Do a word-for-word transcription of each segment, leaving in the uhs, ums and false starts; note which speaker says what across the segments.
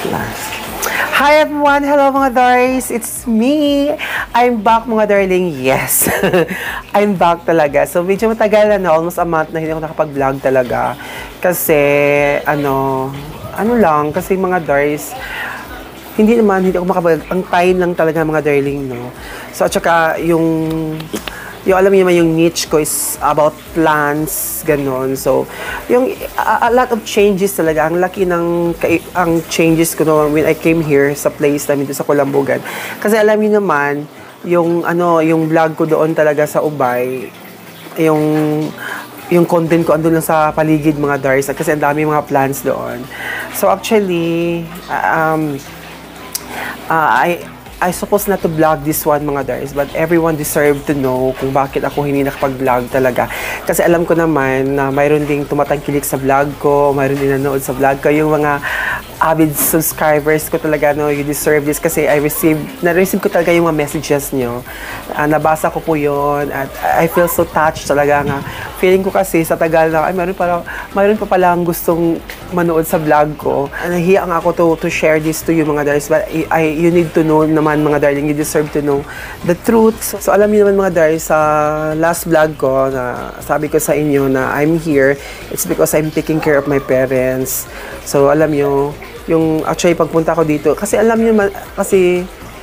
Speaker 1: last. Hi everyone! Hello mga Dars! It's me! I'm back mga darling. Yes! I'm back talaga. So medyo matagal na, almost a month na hindi ako nakapag-vlog talaga. Kasi, ano, ano lang, kasi mga Dars, hindi naman, hindi ako makapag, ang time lang talaga mga darling, no? So at saka yung, yung alam niyo naman yung niche ko is about plants, ganon. So, yung a, a lot of changes talaga. Ang laki ng ang changes ko no, when I came here sa place namin dito sa Kulambugan. Kasi alam niyo naman, yung ano, yung vlog ko doon talaga sa Ubay, yung yung content ko andun lang sa paligid mga Dars kasi ang dami mga plants doon. So actually, um uh, I I suppose not to vlog this one mga Dars, but everyone deserve to know kung bakit ako hindi nakapag-vlog talaga. Kasi alam ko naman na mayroon ding tumatangkilik sa vlog ko, mayroon din nanood sa vlog ko, yung mga avid subscribers ko talaga, no, you deserve this kasi I received, na-receive ko talaga yung mga messages nyo. Uh, nabasa ko po yun at I feel so touched talaga nga. Feeling ko kasi sa tagal na, ay mayroon pa, mayroon pa palang gustong manood sa vlog ko. Nahiya nga ako to, to share this to you mga Dars, but I, I, you need to know naman mga darling, you deserve to know the truth. So, so alam niyo naman mga Dars, sa last vlog ko na sabi ko sa inyo na I'm here, it's because I'm taking care of my parents. So alam niyo, yung actually pagpunta ko dito, kasi alam niyo kasi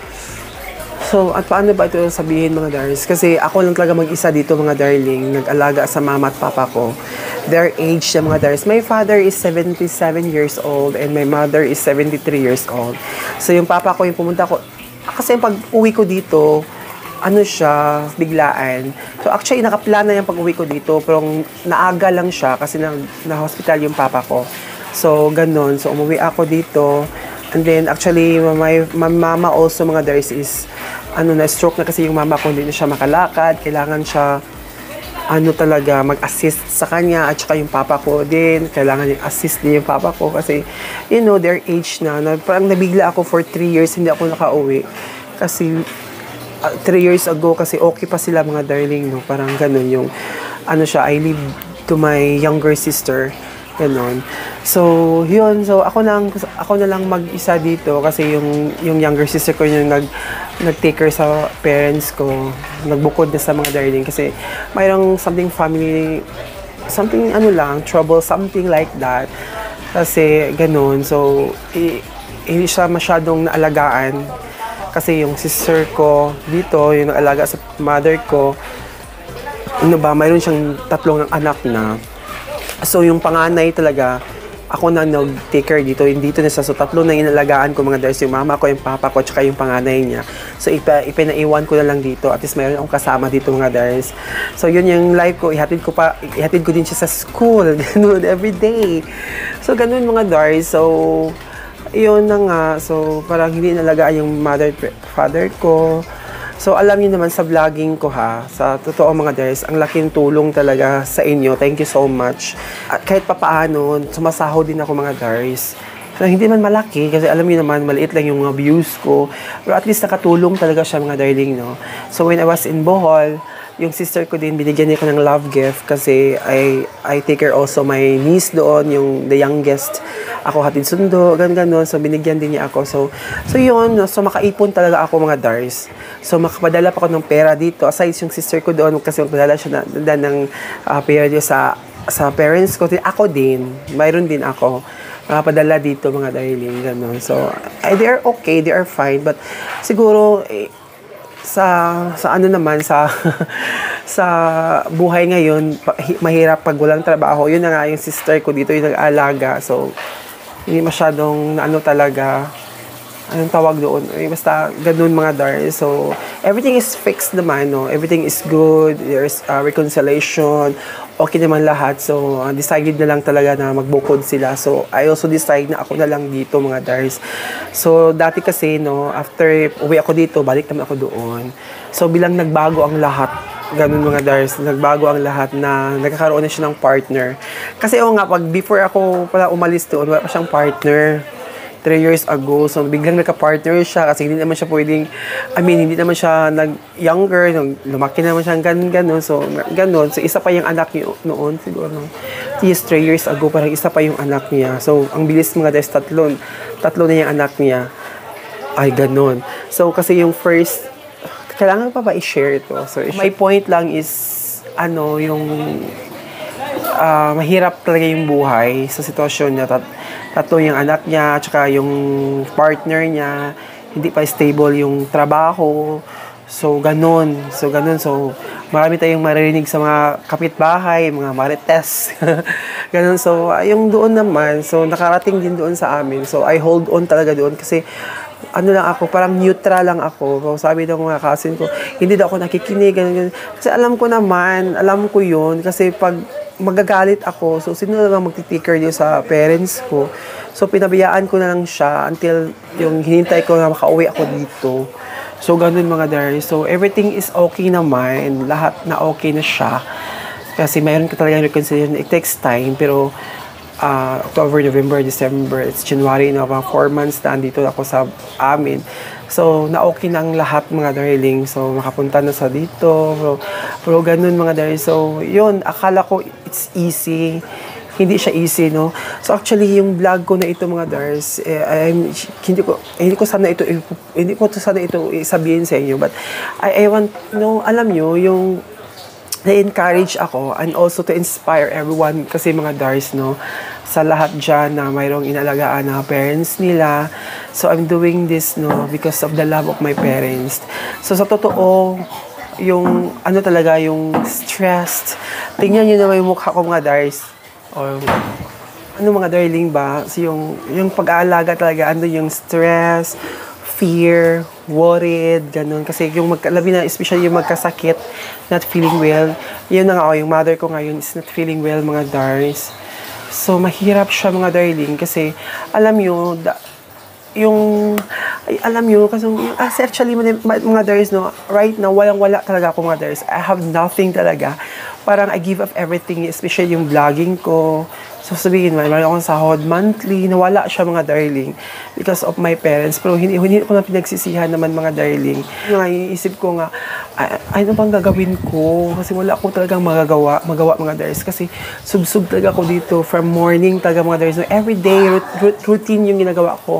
Speaker 1: so at paano ba ito sabihin mga Dars, kasi ako lang talaga mag-isa dito mga darling, nag-alaga sa mama at papa ko. Their age na mga Dars, my father is seventy-seven years old and my mother is seventy-three years old. So yung papa ko yung pumunta ko, kasi pag uwi ko dito, ano siya, biglaan. So actually nakaplana yung pag uwi ko dito, pero naaga lang siya kasi na, na hospital yung papa ko. So, ganun. So, umuwi ako dito. And then, actually, my, my mama also, mga Dars, is, ano, na-stroke na kasi yung mama ko, hindi na siya makalakad. Kailangan siya, ano talaga, mag-assist sa kanya. At saka yung papa ko din, kailangan yung assist din yung papa ko. Kasi, you know, their age na. na parang nabigla ako for three years, hindi ako nakauwi. Kasi, uh, three years ago, kasi okay pa sila, mga darling, no? Parang ganun yung, ano siya, I live to my younger sister. Ganon. So, yun. So, ako na, ako na lang mag-isa dito kasi yung, yung younger sister ko yung nag, nag-take care sa parents ko. Nagbukod na sa mga darling kasi mayroong something family, something ano lang, trouble, something like that. Kasi, ganon. So, hindi siya masyadong naalagaan kasi yung sister ko dito, yung nag-alaga sa mother ko, ano ba, mayroon siyang tatlong anak na. So, yung panganay talaga, ako na nag-take care dito. Dito na sa so, tatlo na inalagaan ko mga Dars. Yung mama ko, yung papa ko, tsaka yung panganay niya. So, ipa, ipinaiwan ko na lang dito. At least mayroon akong kasama dito mga Dars. So, yun yung life ko. Ihatid ko pa, ihatid ko din siya sa school. Ganun, every day. So, ganun mga Dars. So, yun na nga. So, parang hindi inalagaan yung mother, father ko. So, alam niyo naman sa vlogging ko ha, sa totoo mga Dars, ang laking tulong talaga sa inyo. Thank you so much. At kahit papaano, sumasahod din ako mga Dars. So, hindi man malaki, kasi alam niyo naman, maliit lang yung mga views ko. Pero at least nakatulong talaga siya mga darling, no? So, when I was in Bohol, yung sister ko din, binigyan niya ko ng love gift kasi I, I take care also my niece doon, yung the youngest. Ako hatid sundo, ganun-ganon. So, binigyan din niya ako. So, so yun. So, makaipon talaga ako mga Dars. So, makapadala pa ako ng pera dito. Aside yung sister ko doon, kasi magpadala siya na, na, ng uh, pera dito sa, sa parents ko. Ako din. Mayroon din ako. Makapadala dito mga darling. Ganun. So, eh, they are okay. They are fine. But, siguro, eh, sa sa ano naman sa sa buhay ngayon mahirap pag walang trabaho. Yun na nga yung sister ko dito yung nag-aalaga, so hindi masyadong ano talaga, anong tawag doon, eh, basta ganun mga Dars. So everything is fixed naman, no? Everything is good, there's uh, reconciliation, okay naman lahat. So uh, decided na lang talaga na magbukod sila. So I also decide na ako na lang dito mga Dars. So dati kasi, no, after uwi ako dito, balik naman ako doon. So bilang nagbago ang lahat, ganun mga Dars, nagbago ang lahat na nagkakaroon na siya ng partner. Kasi o nga, pag before ako pala umalis doon, wala pa siyang partner. three years ago. So, biglang nagka-partner siya kasi hindi naman siya pwedeng, I mean, hindi naman siya nag-younger, lumaki naman siya ganun, ganun. So, ganun. So, isa pa yung anak niyo noon, siguro. years, three years ago, parang isa pa yung anak niya. So, ang bilis mga Dars, tatlo, tatlo na yung anak niya. Ay, ganun. So, kasi yung first, kailangan pa ba i-share ito? So, my point lang is, ano, yung uh, mahirap talaga yung buhay sa sitwasyon niya. Tat tatlo yung anak niya, tsaka yung partner niya, hindi pa stable yung trabaho. So, ganun. So, ganun. So, marami tayong maririnig sa mga kapitbahay, mga marites. Ganun. So, yung doon naman, so, nakarating din doon sa amin. So, I hold on talaga doon kasi, ano lang ako, parang neutral lang ako. So, sabi ng mga cousin ko, hindi daw ako nakikinig. Ganun, ganun. Kasi alam ko naman, alam ko yun. Kasi pag magagalit ako, so, sino na lang magti-take care din sa parents ko. So, pinabayaan ko na lang siya until yung hinintay ko na makauwi ako dito. So, ganun mga Dars. So, everything is okay naman. Lahat na okay na siya. Kasi mayroon ka talagang reconciliation. It takes time. Pero, uh, October, November, December, it's January na. Mga four months na andito ako sa amin. So, na-okay na ang lahat mga darling. So, makapunta na sa dito. Pero, pero ganun mga Dars. So, yun. Akala ko it's easy. Hindi siya easy, no? So, actually, yung vlog ko na ito, mga Dars, eh, I'm, hindi ko, hindi ko sana ito, hindi ko sana ito sabihin sa inyo, but I, I want, no, alam nyo, yung na-encourage ako and also to inspire everyone kasi mga Dars, no, sa lahat dyan na mayroong inalagaan na parents nila. So, I'm doing this, no, because of the love of my parents. So, sa totoo, yung, ano talaga, yung stressed. Tingnan nyo naman yung mukha ko, mga Dars. Or ano mga darling ba, so yung, yung pag-aalaga talaga, ano yung stress, fear, worried, ganun. Kasi yung magkalabi na, especially yung magkasakit, not feeling well, yun na nga, oh, yung mother ko ngayon is not feeling well, mga Dars. So, mahirap siya, mga darling, kasi alam nyo, da, yung, ay, alam nyo, kasi yung, as actually, mga, mga Dars, no, right now, walang-wala talaga ako, mga Dars. I have nothing talaga. Parang I give up everything, especially yung vlogging ko. So sabihin mo, meron akong sahod monthly, nawala siya, mga darling, because of my parents. Pero hindi, hindi ko na pinagsisihan naman, mga darling. Nga, iisip ko nga, ay, ano bang gagawin ko? Kasi wala ako talagang magagawa, magawa, mga Dars. Kasi subsub talaga ako dito from morning talaga, mga Dars. No, everyday routine yung ginagawa ko.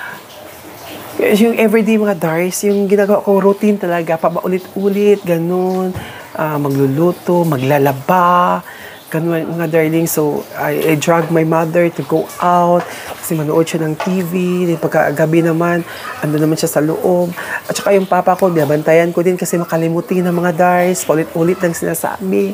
Speaker 1: Yung everyday, mga Dars, yung ginagawa ko routine talaga, pabaulit-ulit, ganun. Uh, magluluto, maglalaba, ganun, mga darling. So, I, I drag my mother to go out kasi manood siya ng T V. Then pagkagabi naman, ando naman siya sa loob. At saka yung papa ko, binabantayan ko din kasi makalimutin ng mga Dars. Paulit-ulit lang sinasabi.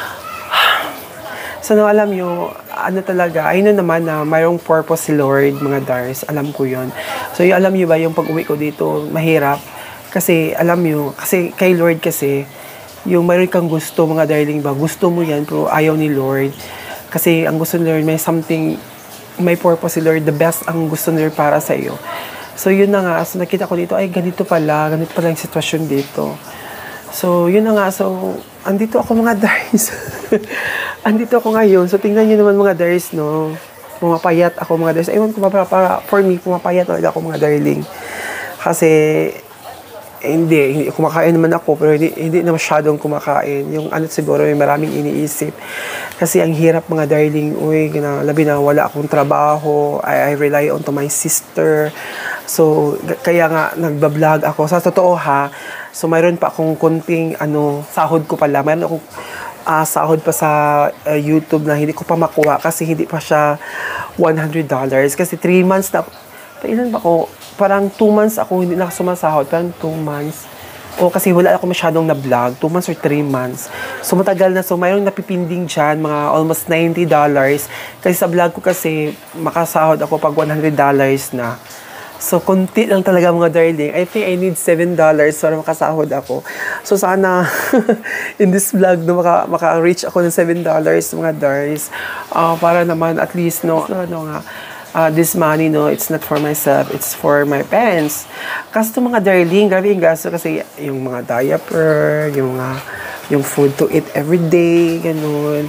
Speaker 1: So, no, alam nyo, ano talaga, ayun naman na mayroong purpose si Lord, mga Dars. Alam ko yon. So, yung, alam nyo ba, yung pag-uwi ko dito, mahirap. Kasi, alam nyo, kasi kay Lord kasi, yung mayroon kang gusto, mga darling ba, gusto mo yan, pero ayaw ni Lord. Kasi ang gusto ni Lord, may something, may purpose si Lord, the best ang gusto ni Lord para sa iyo. So, yun na nga, so nakita ko dito, ay, ganito pala, ganito pala yung sitwasyon dito. So, yun na nga, so, andito ako, mga Dars. Andito ako ngayon, so tingnan nyo naman, mga Dars, no, pumapayat ako, mga Dars. Ewan ko, para, para, for me, pumapayat talaga ako, mga darling. Kasi, Eh, hindi, hindi, kumakain naman ako, pero hindi, hindi na masyadong kumakain. Yung ano siguro, may maraming iniisip. Kasi ang hirap, mga darling, uy, na, labi na wala akong trabaho, I, I rely on to my sister. So, kaya nga, nagbablog ako. Sa totoo ha, so mayroon pa akong konting, ano, sahod ko pala. Mayroon akong uh, sahod pa sa uh, YouTube na hindi ko pa makuha kasi hindi pa siya one hundred dollars. Kasi three months na, ilan ba ako? Parang two months ako hindi nakasumasahod. Parang two months. O kasi wala ako masyadong na-vlog. two months or three months. So matagal na. So mayroong napipinding dyan. Mga almost ninety dollars. Kasi sa vlog ko kasi makasahod ako pag one hundred dollars na. So konti lang talaga, mga darling. I think I need seven dollars para makasahod ako. So sana in this vlog no, maka, maka-reach ako ng seven dollars, mga Dars. Uh, para naman at least no, ano nga, Uh, this money, no, it's not for myself, it's for my parents. Kasi mga darling, grabe yung gasto kasi yung mga diaper, yung, uh, yung food to eat every day, ganun.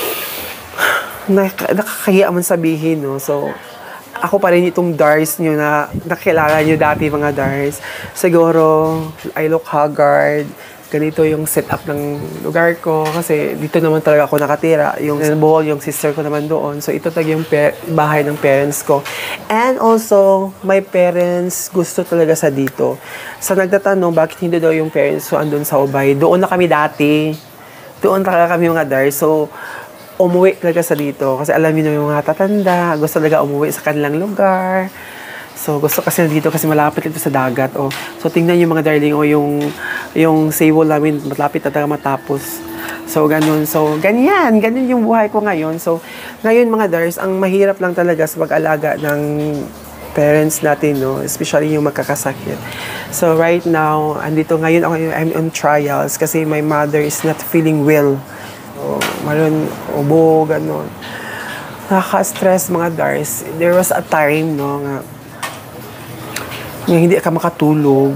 Speaker 1: Nak nakakahiya man sabihin, no. So, ako pa rin itong Dars nyo na nakilala nyo dati, mga Dars. Siguro, I look haggard. ganito yung setup ng lugar ko kasi dito naman talaga ako nakatira. Yung bohol, yung sister ko naman doon. So ito talaga yung bahay ng parents ko. And also, my parents gusto talaga sa dito. Sa nagtatanong, bakit hindi daw yung parents ko andun sa Ubay? Doon na kami dati. Doon talaga kami mga dar. So, umuwi talaga sa dito. Kasi alam niyo yung mga tatanda, gusto talaga umuwi sa kanilang lugar. So, gusto kasi dito kasi malapit ito sa dagat. Oh. So, tingnan niyo mga darling, oh, yung, yung sable namin, malapit na talaga matapos. So, ganun. So, ganyan. Ganun yung buhay ko ngayon. So, ngayon mga dars, ang mahirap lang talaga sa pag-alaga ng parents natin, no? Especially yung magkakasakit. So, right now, andito ngayon ako, I'm on trials kasi my mother is not feeling well. So, maroon, ubo, ganun. Nakaka-stress mga dars. There was a time, no, nga, nga hindi ka makatulog.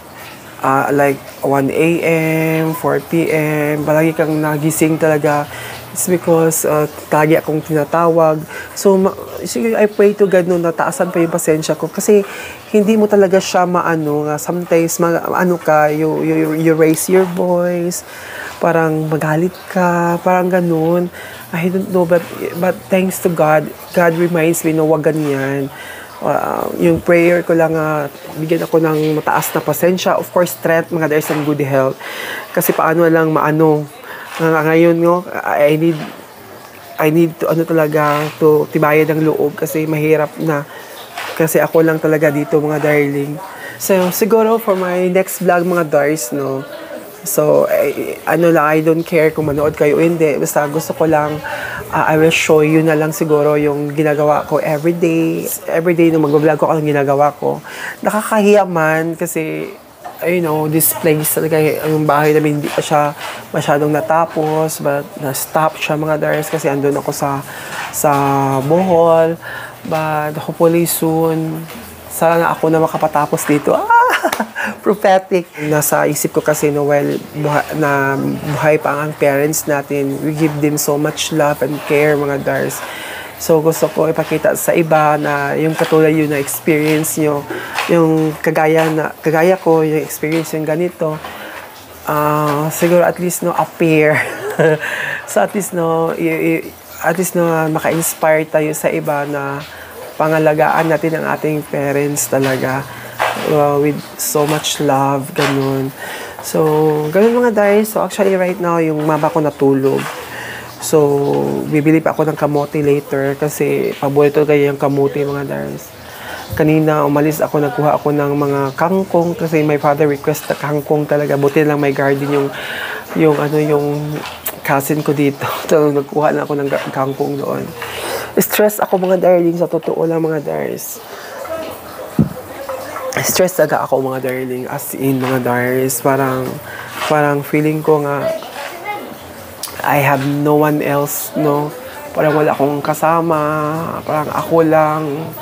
Speaker 1: Uh, like one A M, four P M, palagi kang nagising talaga. It's because uh, lagi akong tinatawag. So, ma- I pray to God no, nataasan pa yung pasensya ko. Kasi hindi mo talaga siya maano. Nga, sometimes, ma- ano ka, you, you, you raise your voice. Parang magalit ka. Parang ganun. I don't know, but, but thanks to God, God reminds me, no, wag ganyan. Uh, yung prayer ko lang, uh, bigyan ako ng mataas na pasensya. Of course, strength, mga dahil and good health. Kasi paano lang maano. Uh, ngayon, no, I need, I need to, ano talaga, to tibayan ng loob kasi mahirap na. Kasi ako lang talaga dito, mga darling. So, siguro for my next vlog, mga dars, no, so, I, ano lang, I don't care kung manood kayo o hindi. Basta gusto ko lang, uh, I will show you na lang siguro yung ginagawa ko everyday. Everyday nung mag-vlog ko, anong ginagawa ko. Nakakahiya man kasi, you know, this place talaga, ang bahay namin hindi pa siya masyadong natapos. But na-stop siya mga dars kasi andun ako sa, sa Bohol. But hopefully soon, sana ako na makapatapos dito. Ah! Prophetic. Nasa isip ko kasi no, well, buhay, na buhay pa ang parents natin. We give them so much love and care, mga dars. So, gusto ko ipakita sa iba na yung katulad yun na experience nyo, yung kagaya, na, kagaya ko, yung experience yung ganito, uh, siguro at least no, appear. So, at least no, y- y- at least no, maka-inspire tayo sa iba na pangalagaan natin ang ating parents talaga. Uh, with so much love, ganun. So, ganun mga dars. So, actually, right now, yung mama ko natulog. So, bibili pa ako ng kamote later kasi paborito kayo yung kamote, mga dars. Kanina, umalis ako, nagkuha ako ng mga kangkong kasi my father request na kangkong talaga. Buti lang may garden yung, yung, ano, yung cousin ko dito. So, nagkuha na ako ng kangkong doon. Stress ako, mga darling, sa totoo lang, mga dars. Stress talaga ako, mga darling, as in, mga dars, parang parang feeling ko nga I have no one else, no, parang wala akong kasama, parang ako lang.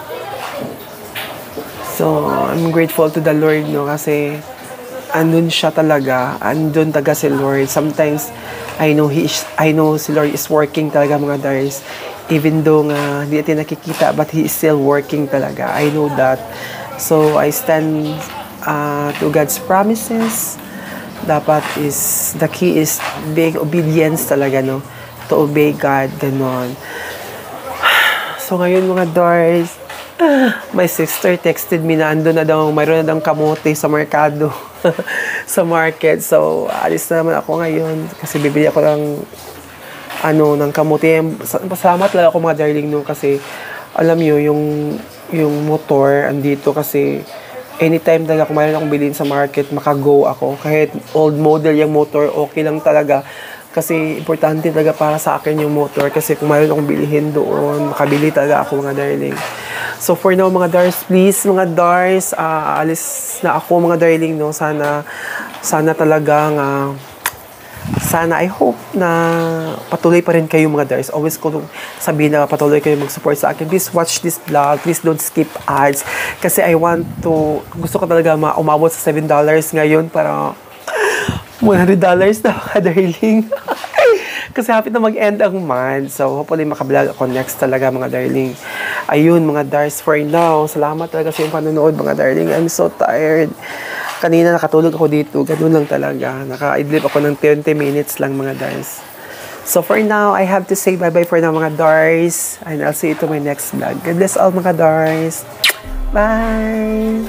Speaker 1: So I'm grateful to the Lord, no, kasi andun siya talaga, andun talaga si Lord. Sometimes I know he is, I know si Lord is working talaga, mga dars, even though nga hindi natin nakikita, but he is still working talaga. I know that. So, I stand uh, to God's promises. Dapat is, the key is big obedience talaga, no? To obey God, ganon. So, ngayon mga dars, my sister texted me na ando na daw, mayroon na daw kamote sa merkado, sa market. So, alis na naman ako ngayon kasi bibili ako ng, ano, ng kamote. Pasalamat lang ako, mga darling, no? Kasi, alam nyo, yung yung motor andito kasi anytime talaga kung mayroon akong bilhin sa market, makago ako. Kahit old model yung motor, okay lang talaga. Kasi importante talaga para sa akin yung motor. Kasi kung mayroon akong bilhin doon, makabili talaga ako, mga darling. So for now, mga dars, please, mga dars, uh, alis na ako, mga darling, no? Sana, sana talagang, uh, sana, I hope na patuloy pa rin kayo, mga dars. Always ko sabihin na patuloy kayo mag-support sa akin. Please watch this vlog. Please don't skip ads. Kasi I want to, gusto ko talaga ma- umabot sa seven dollars ngayon para one hundred dollars na, mga darling. Kasi happy na mag-end ang month. So, hopefully makablog ako next talaga, mga darling. Ayun, mga dars, for now. Salamat talaga sa iyong panonood, mga darling. I'm so tired. Kanina nakatulog ako dito. Ganun lang talaga. Naka-idlip ako ng twenty minutes lang mga Dars. So for now, I have to say bye-bye for now mga Dars. And I'll see you to my next vlog. God bless all mga Dars. Bye!